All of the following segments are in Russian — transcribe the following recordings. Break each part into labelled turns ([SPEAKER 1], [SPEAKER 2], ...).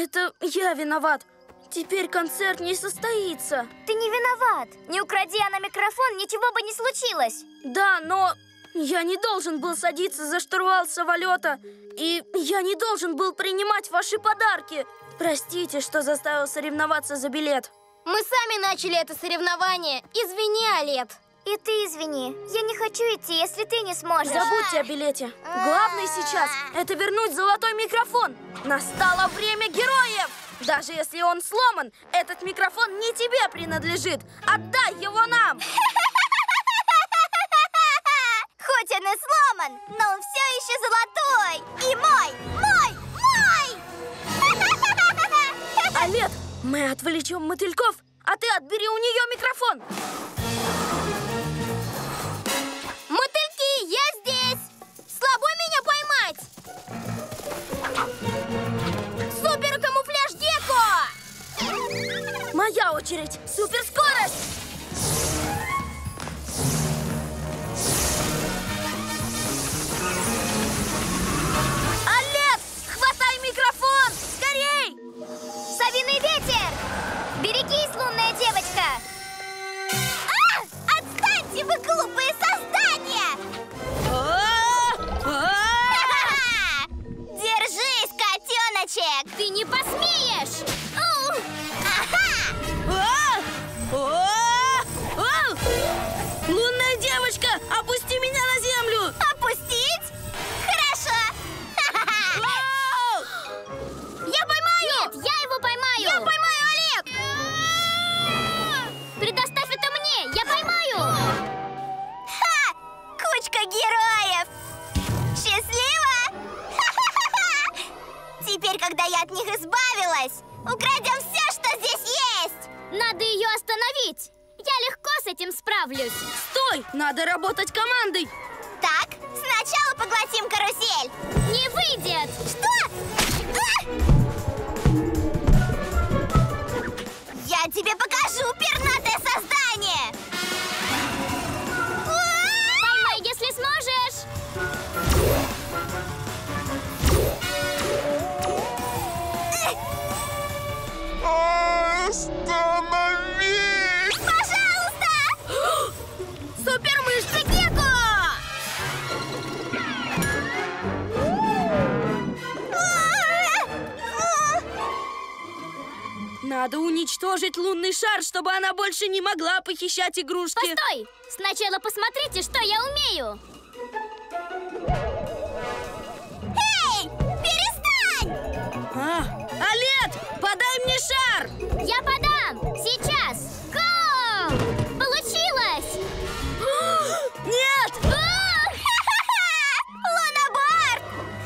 [SPEAKER 1] Это я виноват. Теперь концерт не состоится.
[SPEAKER 2] Ты не виноват. Не укради она микрофон, ничего бы не случилось.
[SPEAKER 1] Да, но я не должен был садиться за штурвал самолета. И я не должен был принимать ваши подарки. Простите, что заставил соревноваться за билет.
[SPEAKER 2] Мы сами начали это соревнование. Извини, Олет. И ты извини. Я не хочу идти, если ты не сможешь.
[SPEAKER 1] Забудьте о билете. Главное сейчас – это вернуть золотой микрофон. Настало время героев! Даже если он сломан, этот микрофон не тебе принадлежит. Отдай его нам!
[SPEAKER 2] Хоть он и сломан, но он все еще золотой. И мой!
[SPEAKER 1] Олет, мы отвлечем мотыльков, а ты отбери у нее микрофон.
[SPEAKER 2] Мотыльки, я здесь! Слабо меня поймать! Супер-камуфляж Гекко!
[SPEAKER 1] Моя очередь! Суперскорость! Олет, хватай микрофон! Скорей!
[SPEAKER 2] Совиный ветер! Берегись, лунная девочка! Отстаньте, вы глупые создания! Держись, котеночек! Ты не посмеешь!
[SPEAKER 1] Лунная девочка, опусти меня на землю!
[SPEAKER 2] Опустить? Хорошо! Я поймаю! Нет, я его поймаю! Я поймаю, Олег! Предоставь это мне! Я поймаю! Ха! Кучка героев! Счастливо! Теперь, когда я от них избавилась, украдем все, что здесь есть! Надо ее остановить! Я легко с этим справлюсь!
[SPEAKER 1] Стой! Надо работать командой!
[SPEAKER 2] Так, сначала поглотим карусель! Не выйдет! Что? Я тебе покажу, пернатое создание! Поймай, если сможешь!
[SPEAKER 3] Остановись!
[SPEAKER 2] Пожалуйста! Супермышцы Гекко!
[SPEAKER 1] Надо уничтожить лунный шар, чтобы она больше не могла похищать игрушки.
[SPEAKER 2] Постой! Сначала посмотрите, что я умею! Эй! Перестань!
[SPEAKER 1] Олет, подай мне шар!
[SPEAKER 2] Я подам! Сейчас! Го! Получилось!
[SPEAKER 1] Нет!
[SPEAKER 2] Луноборд!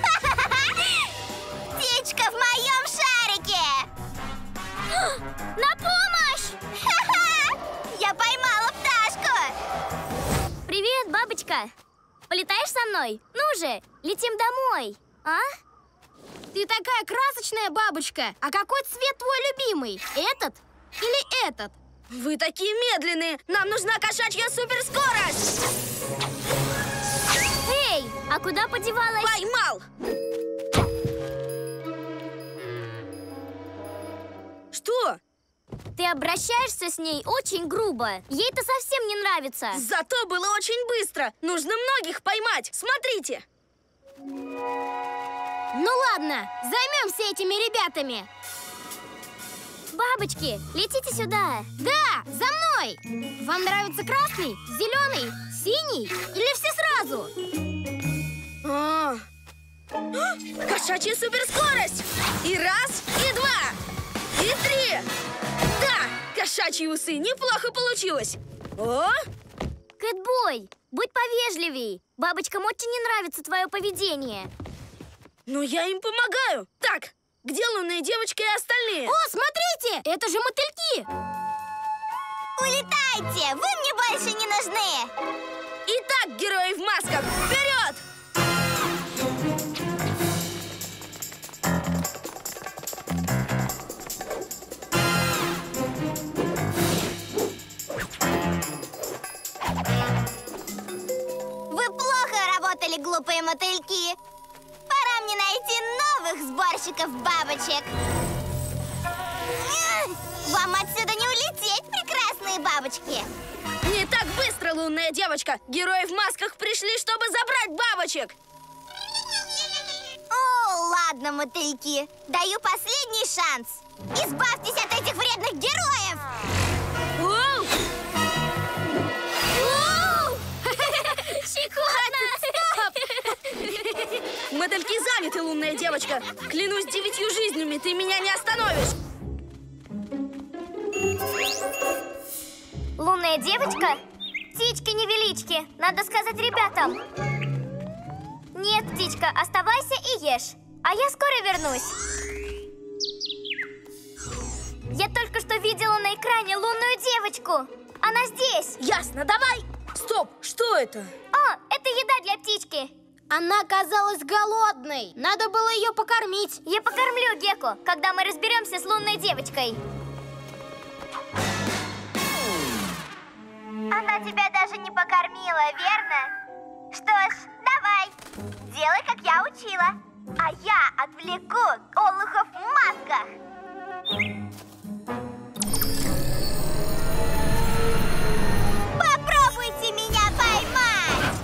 [SPEAKER 2] Птичка в моем шарике! На помощь! Я поймала пташку! Привет, бабочка! Полетаешь со мной? Ну же, летим домой! А? Ты такая красочная бабочка! А какой цвет твой любимый? Этот или этот?
[SPEAKER 1] Вы такие медленные! Нам нужна кошачья суперскорость!
[SPEAKER 2] Эй, а куда подевалась?
[SPEAKER 1] Поймал! Что?
[SPEAKER 2] Ты обращаешься с ней очень грубо. Ей это совсем не нравится.
[SPEAKER 1] Зато было очень быстро! Нужно многих поймать! Смотрите!
[SPEAKER 2] Ну ладно, займемся этими ребятами. Бабочки, летите сюда. Да, за мной. Вам нравится красный, зеленый, синий или все сразу?
[SPEAKER 1] Кошачья суперскорость! И раз, и два, и три! Да, кошачьи усы, неплохо получилось! О!
[SPEAKER 2] Кэтбой, будь повежливей. Бабочкам очень не нравится твое поведение.
[SPEAKER 1] Ну, я им помогаю. Так, где лунная девочка и остальные?
[SPEAKER 2] О, смотрите, это же мотыльки. Улетайте, вы мне больше не нужны.
[SPEAKER 1] Итак, герои в масках, вперед!
[SPEAKER 2] Вы плохо работали, глупые мотыльки. Пора мне найти новых сборщиков бабочек. Вам отсюда не улететь, прекрасные бабочки!
[SPEAKER 1] Не так быстро, лунная девочка! Герои в масках пришли, чтобы забрать бабочек!
[SPEAKER 2] О, ладно, мотыльки. Даю последний шанс. Избавьтесь от этих вредных героев!
[SPEAKER 1] Воу!
[SPEAKER 2] Щекотно!
[SPEAKER 1] Мотыльки заняты, лунная девочка! Клянусь 9 жизнями, ты меня не остановишь!
[SPEAKER 2] Лунная девочка? Птички-невелички, надо сказать ребятам. Нет, птичка, оставайся и ешь. А я скоро вернусь. Я только что видела на экране лунную девочку. Она здесь.
[SPEAKER 1] Ясно, давай! Стоп, что это?
[SPEAKER 2] О, это еда для птички.
[SPEAKER 4] Она казалась голодной. Надо было ее покормить.
[SPEAKER 2] Я покормлю Гекку, когда мы разберемся с лунной девочкой. Она тебя даже не покормила, верно? Что ж, давай, делай, как я учила. А я отвлеку олухов в масках. Попробуйте меня поймать!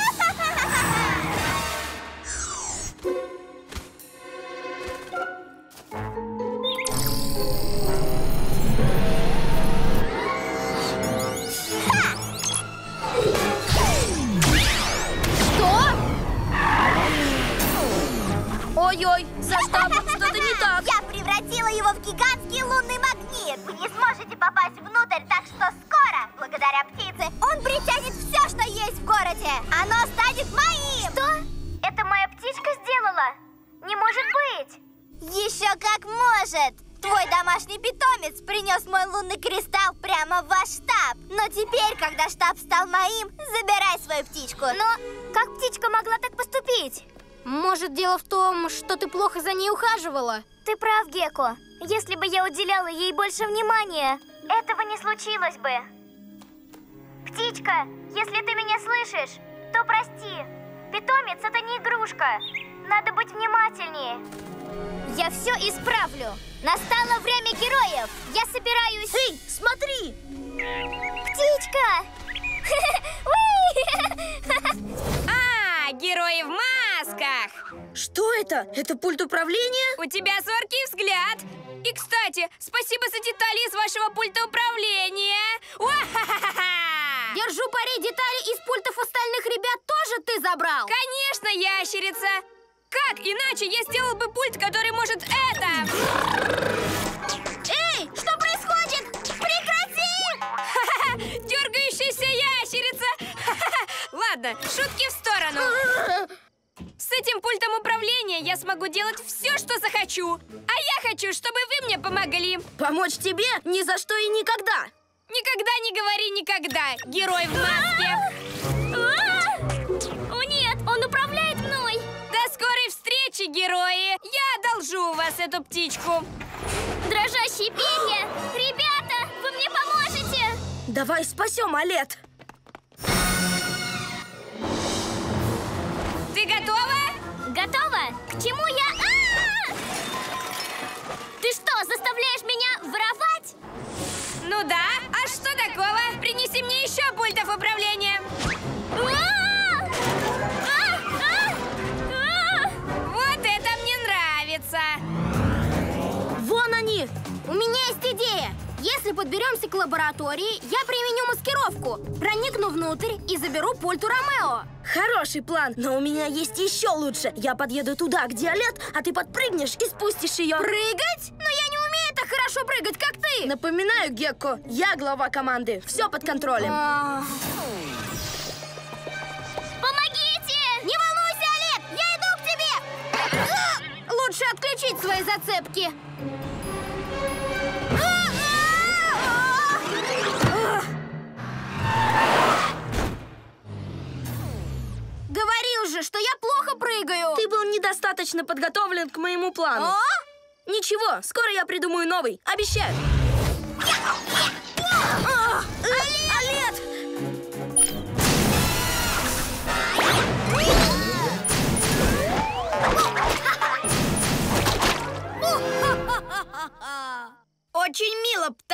[SPEAKER 1] Ой-ой, за штабом что-то не так.
[SPEAKER 2] Я превратила его в гигантский лунный магнит. Вы не сможете попасть внутрь, так что скоро, благодаря птице, он притянет все, что есть в городе. Оно станет моим. Что? Это моя птичка сделала? Не может быть. Еще как может. Твой домашний питомец принес мой лунный кристалл прямо в ваш штаб. Но теперь, когда штаб стал моим, забирай свою птичку. Но как птичка могла так поступить?
[SPEAKER 4] Может, дело в том, что ты плохо за ней ухаживала?
[SPEAKER 2] Ты прав, Гекко. Если бы я уделяла ей больше внимания, этого не случилось бы. Птичка, если ты меня слышишь, то прости. Питомец — это не игрушка. Надо быть внимательнее. Я все исправлю. Настало время героев. Я собираюсь...
[SPEAKER 1] Эй, смотри!
[SPEAKER 2] Птичка!
[SPEAKER 5] Герои в масках!
[SPEAKER 1] Что это? Это пульт управления?
[SPEAKER 5] У тебя зоркий взгляд. И, кстати, спасибо за детали из вашего пульта управления. Уа-ха-ха-ха!
[SPEAKER 4] Держу пари, детали из пультов остальных ребят тоже ты забрал?
[SPEAKER 5] Конечно, ящерица! Как иначе я сделал бы пульт, который может это?
[SPEAKER 2] Эй, что происходит? Прекрати!
[SPEAKER 5] Дергающаяся ящерица! Ладно, шутки в сторону. С этим пультом управления я смогу делать все, что захочу. А я хочу, чтобы вы мне помогли.
[SPEAKER 1] Помочь тебе ни за что и никогда.
[SPEAKER 5] Никогда не говори никогда, герой в маске.
[SPEAKER 2] О, нет, он управляет мной.
[SPEAKER 5] До скорой встречи, герои. Я одолжу у вас эту птичку.
[SPEAKER 2] Дрожащие перья. Ребята, вы мне поможете?
[SPEAKER 1] Давай спасем Олет.
[SPEAKER 5] Ты готова?
[SPEAKER 2] Готова? К чему я... Ты что, заставляешь меня воровать?
[SPEAKER 5] Ну да. А что такого? Принеси мне еще пультов управления. Вот это мне нравится.
[SPEAKER 1] Вон они.
[SPEAKER 4] У меня есть идея. Если подберемся к лаборатории, я применю маскировку. Проникну внутрь и заберу пульт у Ромео.
[SPEAKER 1] Хороший план, но у меня есть еще лучше. Я подъеду туда, где Олет, а ты подпрыгнешь и спустишь ее.
[SPEAKER 4] Прыгать? Но я не умею так хорошо прыгать, как ты.
[SPEAKER 1] Напоминаю, Гекко, я глава команды. Все под контролем.
[SPEAKER 2] Помогите!
[SPEAKER 4] Не волнуйся, Олет, я иду к тебе. Лучше отключить свои зацепки. Говорил же, что я плохо прыгаю.
[SPEAKER 1] Ты был недостаточно подготовлен к моему плану.
[SPEAKER 4] А?
[SPEAKER 1] Ничего, скоро я придумаю новый. Обещаю. Олет!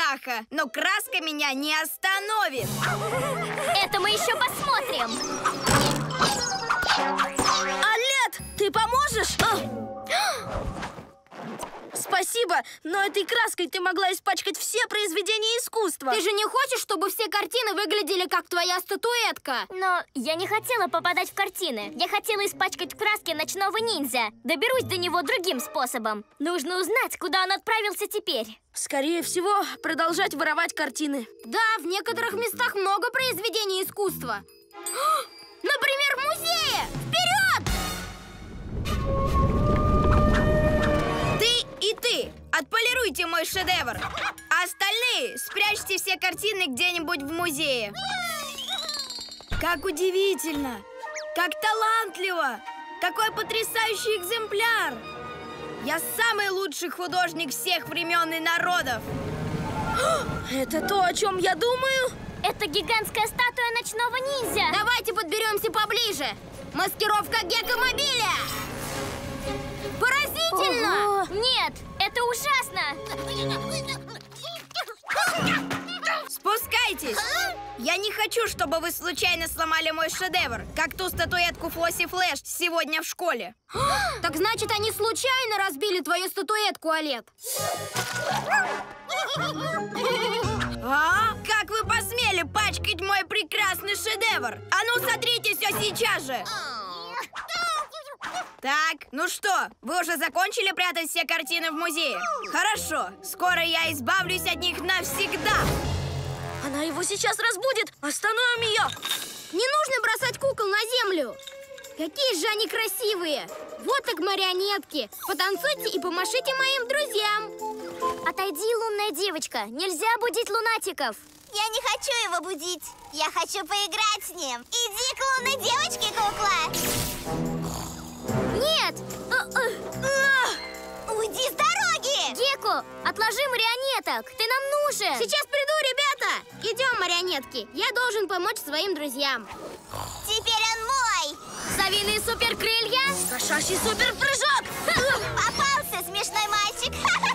[SPEAKER 5] страха, но краска меня не остановит.
[SPEAKER 2] Это мы еще посмотрим.
[SPEAKER 1] Олет, ты поможешь? Спасибо, но этой краской ты могла испачкать все произведения искусства.
[SPEAKER 4] Ты же не хочешь, чтобы все картины выглядели как твоя статуэтка?
[SPEAKER 2] Но я не хотела попадать в картины. Я хотела испачкать в краске ночного ниндзя. Доберусь до него другим способом. Нужно узнать, куда он отправился теперь.
[SPEAKER 1] Скорее всего, продолжать воровать картины.
[SPEAKER 4] Да, в некоторых местах много произведений искусства. Например, в музее! Вперед!
[SPEAKER 5] И ты отполируйте мой шедевр, а остальные спрячьте все картины где-нибудь в музее. Как удивительно! Как талантливо! Какой потрясающий экземпляр! Я самый лучший художник всех времен и народов!
[SPEAKER 1] Это то, о чем я думаю?
[SPEAKER 2] Это гигантская статуя ночного ниндзя.
[SPEAKER 4] Давайте подберемся поближе. Маскировка Гекко-мобиля! Поразительно!
[SPEAKER 2] Ого! Нет, это ужасно!
[SPEAKER 5] Спускайтесь! Я не хочу, чтобы вы случайно сломали мой шедевр, как ту статуэтку Флосси Флэш сегодня в школе.
[SPEAKER 4] Так значит, они случайно разбили твою статуэтку, Олет?
[SPEAKER 5] А? Как вы посмели пачкать мой прекрасный шедевр? А ну, сотрите все сейчас же! Так, ну что, вы уже закончили прятать все картины в музее? Хорошо, скоро я избавлюсь от них навсегда.
[SPEAKER 1] Она его сейчас разбудит. Остановим ее.
[SPEAKER 4] Не нужно бросать кукол на землю. Какие же они красивые. Вот так марионетки. Потанцуйте и помашите моим друзьям.
[SPEAKER 2] Отойди, лунная девочка. Нельзя будить лунатиков.
[SPEAKER 6] Я не хочу его будить. Я хочу поиграть с ним. Иди к лунной девочке, кукла.
[SPEAKER 2] Нет!
[SPEAKER 6] Уйди с дороги!
[SPEAKER 2] Гекко, отложи марионеток. Ты нам нужен.
[SPEAKER 4] Сейчас приду, ребята. Идем, марионетки. Я должен помочь своим друзьям.
[SPEAKER 6] Теперь он мой!
[SPEAKER 2] Совиные суперкрылья.
[SPEAKER 1] Кошачий суперпрыжок.
[SPEAKER 6] Попался, смешной мальчик!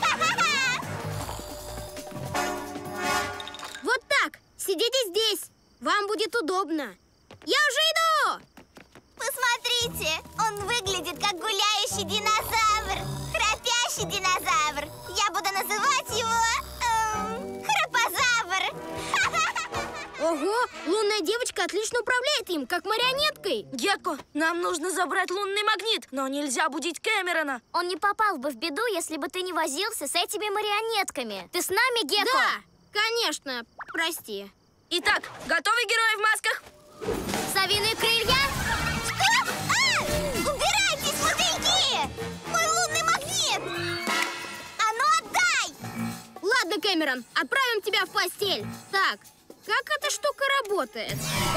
[SPEAKER 4] Вот так. Сидите здесь. Вам будет удобно. Я уже иду.
[SPEAKER 6] Посмотрите, он выглядит как гуляющий динозавр. Храпящий динозавр. Я буду называть его... Храпозавр.
[SPEAKER 4] Ого, лунная девочка отлично управляет им, как марионеткой.
[SPEAKER 1] Гекко, нам нужно забрать лунный магнит, но нельзя будить Кэмерона.
[SPEAKER 2] Он не попал бы в беду, если бы ты не возился с этими марионетками. Ты с нами, Гекко?
[SPEAKER 4] Да, конечно. Прости.
[SPEAKER 1] Итак, готовы герои в масках?
[SPEAKER 2] Совиные крылья.
[SPEAKER 6] Стоп! Убирайтесь, мотыльки! Мой лунный магнит! А ну отдай!
[SPEAKER 4] Ладно, Кэмерон, отправим тебя в постель. Так, как эта штука работает?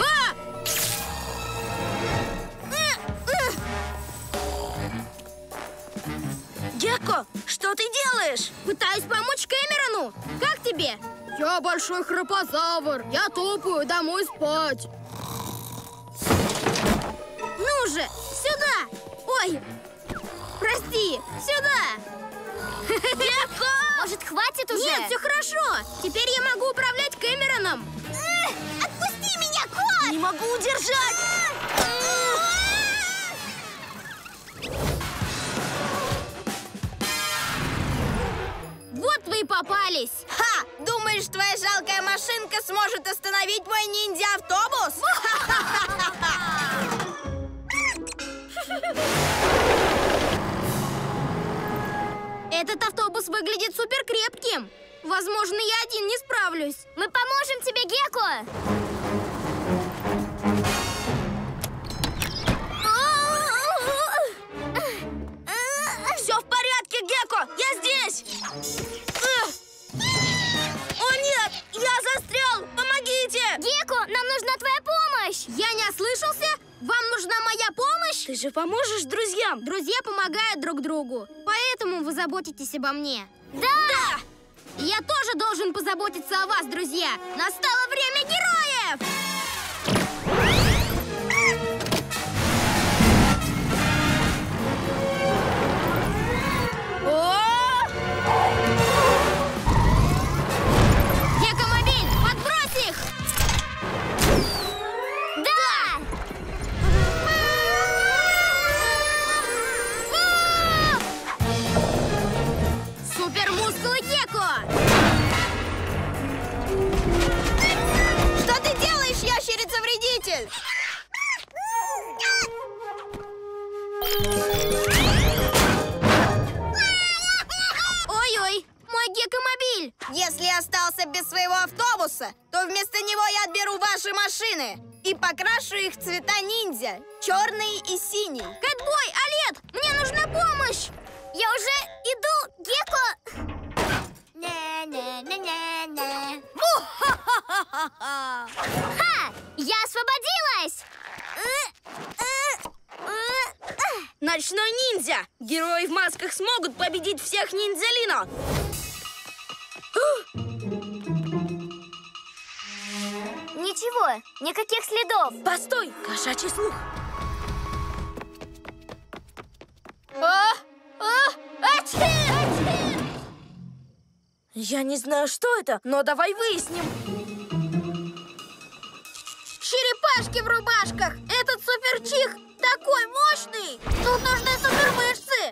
[SPEAKER 1] Гекко, что ты делаешь?
[SPEAKER 4] Пытаюсь помочь Кэмерону. Как тебе? Я большой храпозавр. Я топаю домой спать. Ну же, сюда! Ой, прости, сюда!
[SPEAKER 1] Гекко!
[SPEAKER 2] Может, хватит уже?
[SPEAKER 4] Нет, все хорошо. Теперь я могу управлять Кэмероном.
[SPEAKER 6] Отпусти меня, кот!
[SPEAKER 1] Не могу удержать!
[SPEAKER 4] Вот вы и попались.
[SPEAKER 5] Ха! Думаешь, твоя жалкая машинка сможет остановить мой ниндзя-автобус?
[SPEAKER 4] Этот автобус выглядит супер крепким. Возможно, я один не справлюсь.
[SPEAKER 2] Мы поможем тебе, Гекко.
[SPEAKER 1] Все в порядке, Гекко! Я здесь! О нет! Я застрял! Помогите!
[SPEAKER 2] Гекко, нам нужна твоя помощь.
[SPEAKER 4] Я не ослышался? Вам нужна моя помощь?
[SPEAKER 1] Ты же поможешь друзьям!
[SPEAKER 4] Друзья помогают друг другу. Поэтому вы заботитесь обо мне.
[SPEAKER 2] Да!
[SPEAKER 4] И я тоже должен позаботиться о вас, друзья. Настало время героев! Ой-ой, мой геккомобиль!
[SPEAKER 7] Если остался без своего автобуса, то вместо него я отберу ваши машины и покрашу их в цвета ниндзя. Черный и синий.
[SPEAKER 4] Кэтбой, Олет, мне нужна помощь!
[SPEAKER 2] Я уже иду, Гекко! На-на-на-на-на. Ха! Я освободилась!
[SPEAKER 1] Ночной ниндзя! Герои в масках смогут победить всех ниндзялино!
[SPEAKER 2] Ничего, никаких следов.
[SPEAKER 1] Постой, кошачий слух! Я не знаю, что это, но давай выясним.
[SPEAKER 4] Черепашки в рубашках! Этот суперчих такой мощный! Тут нужны супермышцы!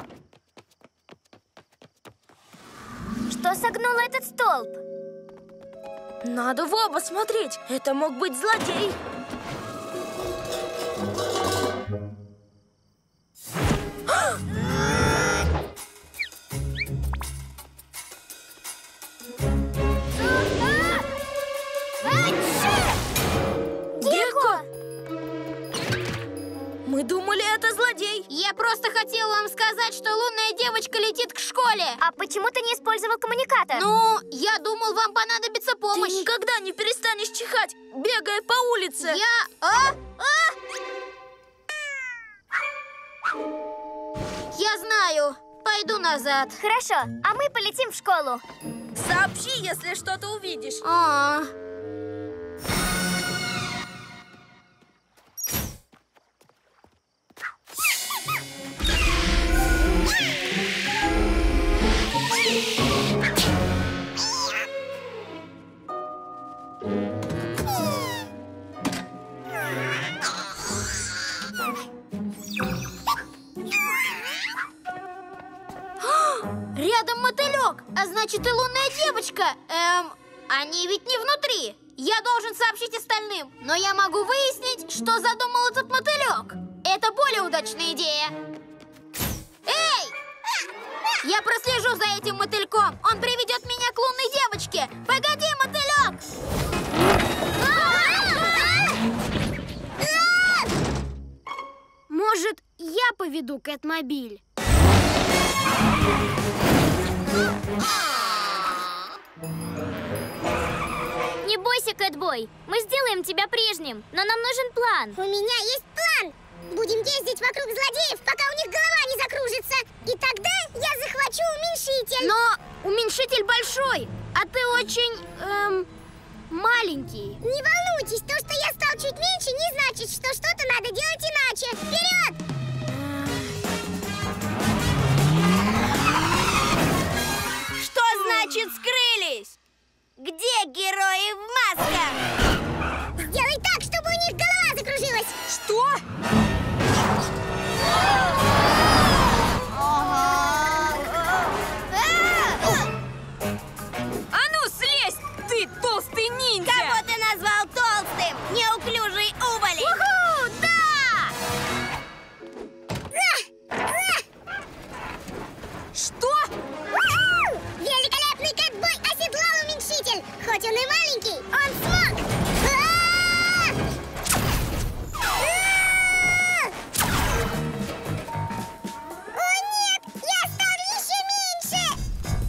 [SPEAKER 2] Что согнуло этот столб?
[SPEAKER 1] Надо в оба смотреть. Это мог быть злодей.
[SPEAKER 2] Гекко!
[SPEAKER 1] Мы думали, это злодей.
[SPEAKER 4] Я просто хотела вам сказать, что лунная девочка летит к школе.
[SPEAKER 2] А почему ты не использовал коммуникатор?
[SPEAKER 4] Ну, я думал, вам понадобится помощь.
[SPEAKER 1] Ты никогда не перестанешь чихать, бегая по улице.
[SPEAKER 4] Я знаю. Пойду назад.
[SPEAKER 2] Хорошо, а мы полетим в школу.
[SPEAKER 1] Сообщи, если что-то увидишь.
[SPEAKER 4] Рядом мотылек, а значит и лунная девочка. Они ведь не внутри. Я должен сообщить остальным, но я могу выяснить, что задумал этот мотылек. Это более удачная идея. Эй! Я прослежу за этим мотыльком. Он приведет меня к лунной девочке. Погоди, мотылек! Может, я поведу Кэтмобиль?
[SPEAKER 2] Не бойся, Кэтбой. Мы сделаем тебя прежним, но нам нужен план.
[SPEAKER 6] У меня есть план. Будем ездить вокруг злодеев, пока у них голова не закружится. И тогда я захвачу уменьшитель.
[SPEAKER 4] Но уменьшитель большой, а ты очень, маленький.
[SPEAKER 6] Не волнуйтесь, то, что я стал чуть меньше, не значит, что что-то надо делать иначе. Вперед!
[SPEAKER 7] Что значит скрылись? Где герои в масках?
[SPEAKER 6] Сделай так, чтобы у них голова закружилась.
[SPEAKER 7] Что?
[SPEAKER 5] А ну, слезь! Ты толстый ниндзя!
[SPEAKER 7] Кого ты назвал толстым? Неуклюжий уволень!
[SPEAKER 4] Уху, да!
[SPEAKER 7] Что?
[SPEAKER 6] Великолепный Кэтбой оседлал уменьшитель. Хоть он и маленький, он смог. О нет, я стал еще меньше.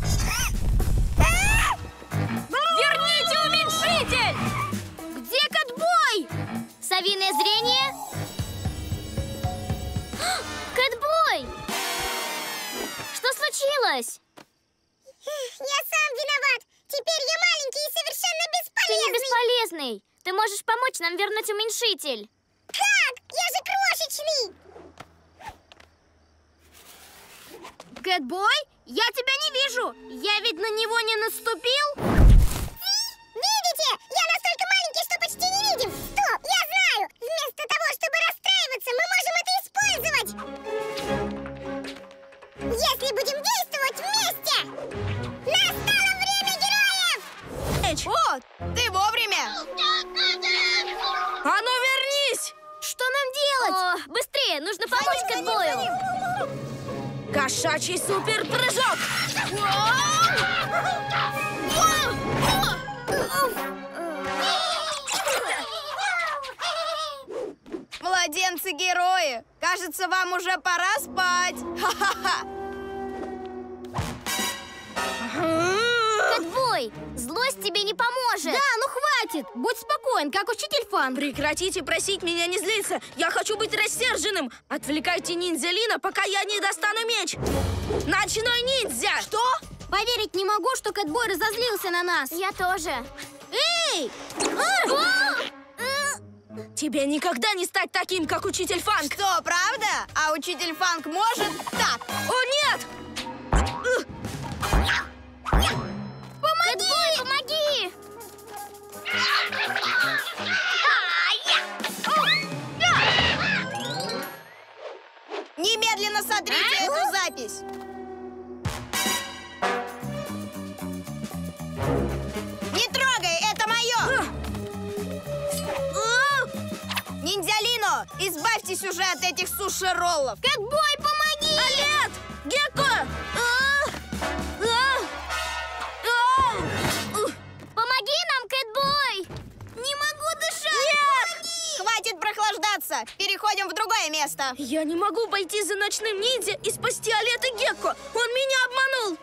[SPEAKER 5] Верните уменьшитель!
[SPEAKER 4] Где Кэтбой?
[SPEAKER 2] Совиное зрение? Кэтбой! Что случилось?
[SPEAKER 6] Я сам виноват. Теперь я маленький и совершенно
[SPEAKER 2] Ты не
[SPEAKER 6] бесполезный.
[SPEAKER 2] бесполезный. Ты можешь помочь нам вернуть уменьшитель.
[SPEAKER 6] Как? Я же крошечный.
[SPEAKER 4] Кэтбой, я тебя не вижу. Я ведь на него не наступил.
[SPEAKER 6] Видите? Я настолько маленький, что почти не видим. Стоп, я знаю. Вместо того, чтобы расстраиваться, мы можем это использовать. Если будем действовать вместе. Настало время героев!
[SPEAKER 7] О, ты вовремя!
[SPEAKER 1] А ну вернись!
[SPEAKER 4] Что нам делать?
[SPEAKER 2] О, быстрее, нужно помочь Кэтбою.
[SPEAKER 1] Кэтмобил! Кошачий суперпрыжок!
[SPEAKER 7] Младенцы-герои, кажется, вам уже пора спать. Ха-ха-ха.
[SPEAKER 2] Кэтбой, злость тебе не поможет.
[SPEAKER 4] Да, ну хватит! Будь спокоен, как учитель Фанк.
[SPEAKER 1] Прекратите просить меня не злиться! Я хочу быть рассерженным! Отвлекайте ниндзя Лина, пока я не достану меч! Ночной ниндзя!
[SPEAKER 4] Что? Поверить не могу, что Кэтбой разозлился на нас.
[SPEAKER 2] Я тоже.
[SPEAKER 4] Эй!
[SPEAKER 1] Тебе никогда не стать таким, как учитель Фанк!
[SPEAKER 7] Что, правда? А учитель Фанк может так?
[SPEAKER 1] О, нет!
[SPEAKER 2] Кэтбой, помоги!
[SPEAKER 7] Немедленно сотрите эту запись. Не трогай, это мое! Ниндзя-Лино, избавьтесь уже от этих суши-роллов.
[SPEAKER 4] Кэтбой, помоги!
[SPEAKER 1] Олет! Гекко!
[SPEAKER 2] Помоги нам, Кэтбой!
[SPEAKER 7] Не могу дышать! Нет! Хватит прохлаждаться! Переходим в другое место.
[SPEAKER 1] Я не могу пойти за ночным ниндзя и спасти Олет и Гекко! Он меня обманул!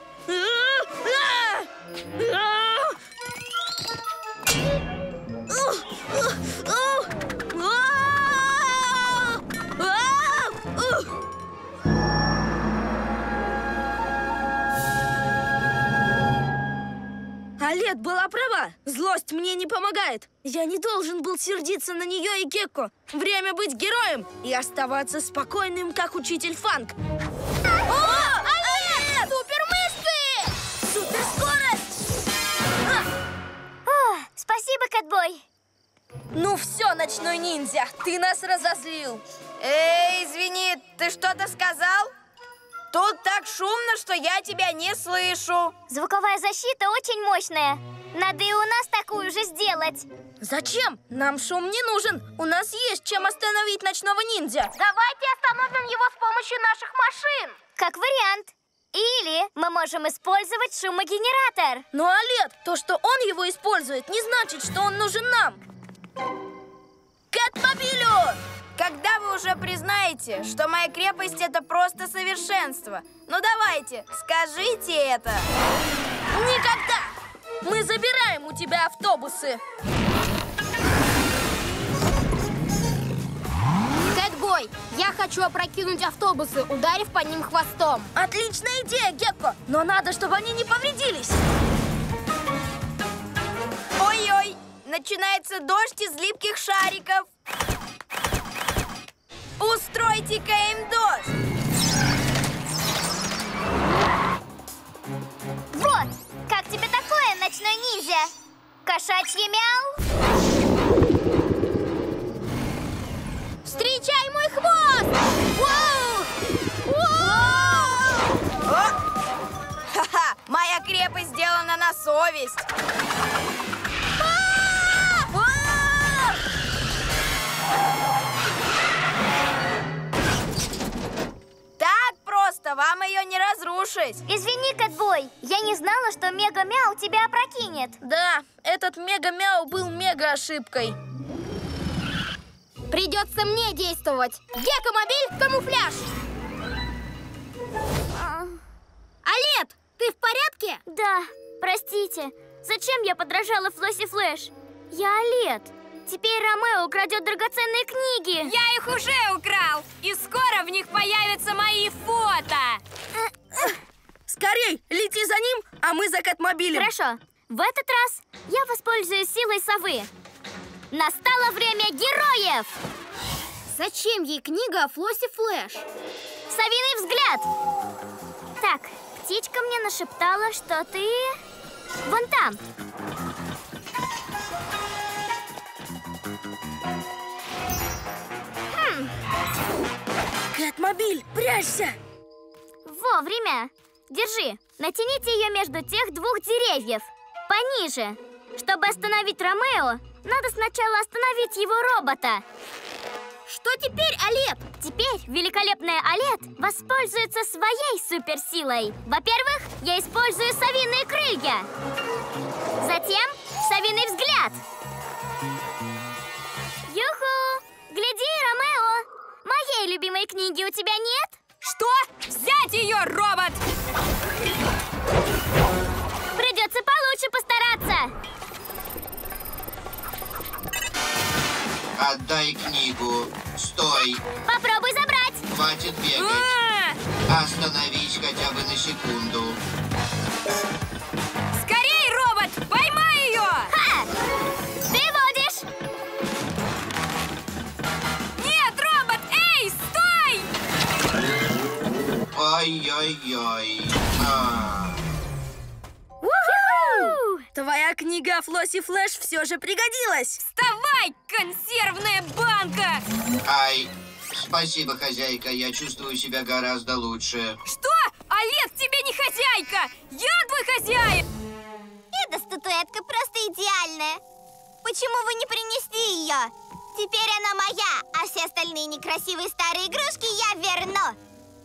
[SPEAKER 1] Олет была права. Злость мне не помогает. Я не должен был сердиться на нее и Гекко. Время быть героем и оставаться спокойным, как учитель Фанк. Олет! Супермышцы! Суперскорость!
[SPEAKER 2] Спасибо, Кэтбой.
[SPEAKER 1] Ну все, ночной ниндзя, ты нас разозлил.
[SPEAKER 7] Эй, извини, ты что-то сказал? Тут так шумно, что я тебя не слышу.
[SPEAKER 2] Звуковая защита очень мощная. Надо и у нас такую же сделать.
[SPEAKER 1] Зачем? Нам шум не нужен. У нас есть чем остановить ночного ниндзя.
[SPEAKER 4] Давайте остановим его с помощью наших машин.
[SPEAKER 2] Как вариант. Или мы можем использовать шумогенератор.
[SPEAKER 1] Но, Олет, то, что он его использует, не значит, что он нужен нам. Кэтмобилю!
[SPEAKER 7] Когда вы уже признаете, что моя крепость — это просто совершенство? Ну давайте, скажите это.
[SPEAKER 1] Никогда! Мы забираем у тебя автобусы.
[SPEAKER 4] Кэтбой, я хочу опрокинуть автобусы, ударив по ним хвостом.
[SPEAKER 1] Отличная идея, Гекко! Но надо, чтобы они не повредились.
[SPEAKER 7] Ой-ой, начинается дождь из липких шариков. Устройте-ка им дождь.
[SPEAKER 2] Вот! Как тебе такое, ночной ниндзя? Кошачье мяу?
[SPEAKER 4] Встречай мой хвост!
[SPEAKER 7] Ха-ха, моя крепость сделана на совесть. Так просто вам ее не разрушить.
[SPEAKER 2] Извини, Кэтбой, я не знала, что мега-мяу тебя опрокинет.
[SPEAKER 1] Да, этот мега-мяу был мега-ошибкой.
[SPEAKER 4] Придется мне действовать. Гекко-мобиль, камуфляж! Олет, ты в порядке?
[SPEAKER 2] Да, простите. Зачем я подражала Флосси Флэш? Я Олет. Теперь Ромео украдет драгоценные книги.
[SPEAKER 5] Я их уже украл, и скоро в них появятся мои фото.
[SPEAKER 1] Скорей, лети за ним, а мы за Кэтмобилем.
[SPEAKER 2] Хорошо. В этот раз я воспользуюсь силой совы. Настало время героев!
[SPEAKER 4] Зачем ей книга о Флосси Флэш?
[SPEAKER 2] Совиный взгляд! Так, птичка мне нашептала, что ты... вон там.
[SPEAKER 1] Кэтмобиль, прячься!
[SPEAKER 2] Вовремя! Держи, натяните ее между тех двух деревьев. Пониже. Чтобы остановить Ромео, надо сначала остановить его робота.
[SPEAKER 4] Что теперь, Олет?
[SPEAKER 2] Теперь великолепная Олет воспользуется своей суперсилой. Во-первых, я использую совиные крылья. Затем совиный взгляд. Юху! Гляди, Ромео! Моей любимой книги у тебя нет?
[SPEAKER 5] Что? Взять ее, робот!
[SPEAKER 2] Придется получше постараться.
[SPEAKER 8] Отдай книгу. Стой.
[SPEAKER 2] Попробуй забрать.
[SPEAKER 8] Хватит бегать.
[SPEAKER 5] А!
[SPEAKER 8] Остановись хотя бы на секунду.
[SPEAKER 5] Скорей, робот! Поймай ее!
[SPEAKER 2] Ха! Ты водишь.
[SPEAKER 5] Нет, робот! Эй, стой!
[SPEAKER 8] Ой-ой-ой.
[SPEAKER 2] Уху!
[SPEAKER 1] Твоя книга о Флосси Флэш все же пригодилась.
[SPEAKER 5] Вставай, консервная банка!
[SPEAKER 8] Ай, спасибо, хозяйка. Я чувствую себя гораздо лучше.
[SPEAKER 5] Что? Олет тебе не хозяйка! Я твой хозяин!
[SPEAKER 6] Эта статуэтка просто идеальная. Почему вы не принесли ее? Теперь она моя, а все остальные некрасивые старые игрушки я верну.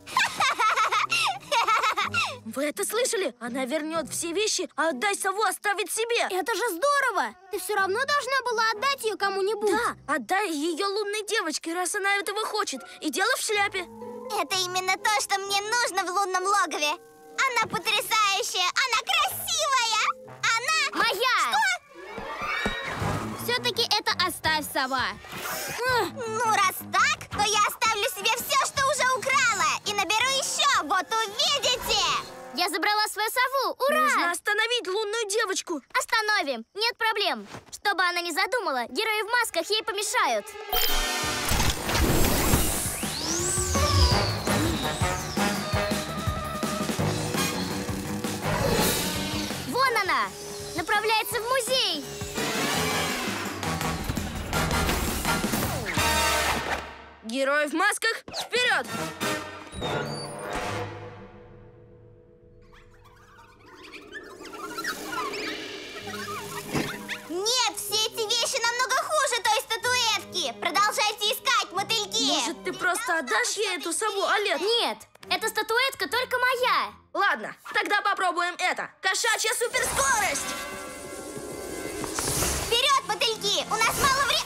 [SPEAKER 1] Вы это слышали? Она вернет все вещи, а отдай сову оставить себе.
[SPEAKER 4] Это же здорово! Ты все равно должна была отдать ее кому-нибудь.
[SPEAKER 1] Да, отдай ее лунной девочке, раз она этого хочет. И дело в шляпе.
[SPEAKER 6] Это именно то, что мне нужно в лунном логове. Она потрясающая, она красивая, она...
[SPEAKER 2] Моя!
[SPEAKER 4] Все-таки это оставь, сова.
[SPEAKER 6] Ну, раз так, то я оставлю себе все, что уже украла, и наберу еще, вот увидите!
[SPEAKER 2] Я забрала свою сову! Ура!
[SPEAKER 1] Нужно остановить лунную девочку.
[SPEAKER 2] Остановим! Нет проблем! Что бы она ни задумала, герои в масках ей помешают. Вон она! Направляется в музей!
[SPEAKER 1] Герои в масках, вперед!
[SPEAKER 6] Нет, все эти вещи намного хуже той статуэтки. Продолжайте искать, мотыльки.
[SPEAKER 1] Может, ты просто отдашь ей эту сову, Олет?
[SPEAKER 2] Нет, эта статуэтка только моя!
[SPEAKER 1] Ладно, тогда попробуем это. Кошачья суперскорость!
[SPEAKER 6] Вперед, мотыльки! У нас мало времени.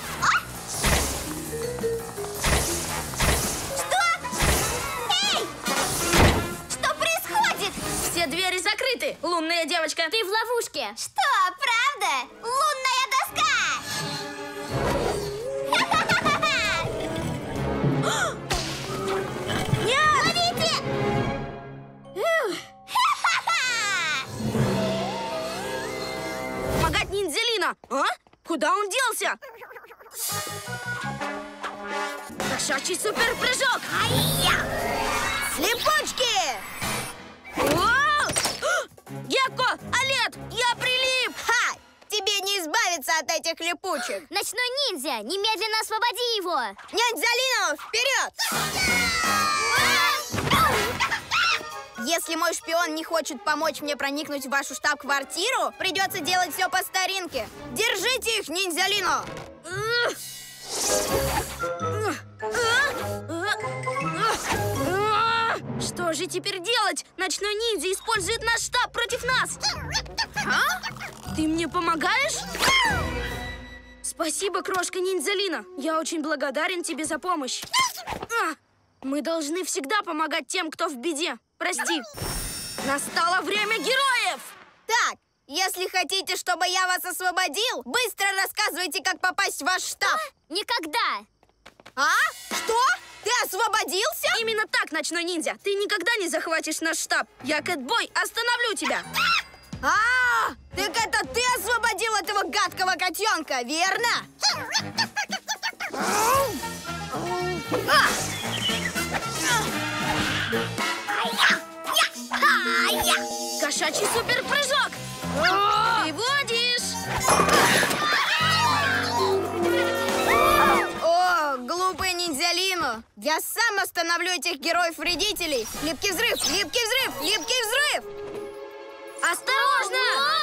[SPEAKER 1] Все двери закрыты, лунная девочка.
[SPEAKER 2] Ты в ловушке!
[SPEAKER 6] Что, правда? Лунная доска!
[SPEAKER 1] Нет!
[SPEAKER 6] Ловите!
[SPEAKER 1] Помогать ниндзялина! А? Куда он делся? Кошачий суперпрыжок!
[SPEAKER 7] Слепочки!
[SPEAKER 1] Гекко! Олет! Я прилип!
[SPEAKER 7] Ха! Тебе не избавиться от этих липучек!
[SPEAKER 2] Ночной ниндзя! Немедленно освободи его!
[SPEAKER 7] Ниндзялино, вперед! Если мой шпион не хочет помочь мне проникнуть в вашу штаб-квартиру, придется делать все по старинке. Держите их, ниндзялино!
[SPEAKER 1] Что же теперь делать? Ночной ниндзя использует наш штаб против нас. А? Ты мне помогаешь? Спасибо, крошка ниндзялина. Я очень благодарен тебе за помощь. Мы должны всегда помогать тем, кто в беде. Прости. Настало время героев!
[SPEAKER 7] Так, если хотите, чтобы я вас освободил, быстро рассказывайте, как попасть в ваш штаб.
[SPEAKER 2] Никогда!
[SPEAKER 7] А? Что? Ты освободился?
[SPEAKER 1] Именно так, ночной ниндзя. Ты никогда не захватишь наш штаб. Я, Кэтбой, остановлю тебя.
[SPEAKER 7] Так это ты освободил этого гадкого котенка, верно?
[SPEAKER 1] Кошачий суперпрыжок! Ты водишь!
[SPEAKER 7] О, глупый ниндзялину! Я сам остановлю этих героев-вредителей! Липкий взрыв! Липкий взрыв! Липкий взрыв!
[SPEAKER 1] Осторожно!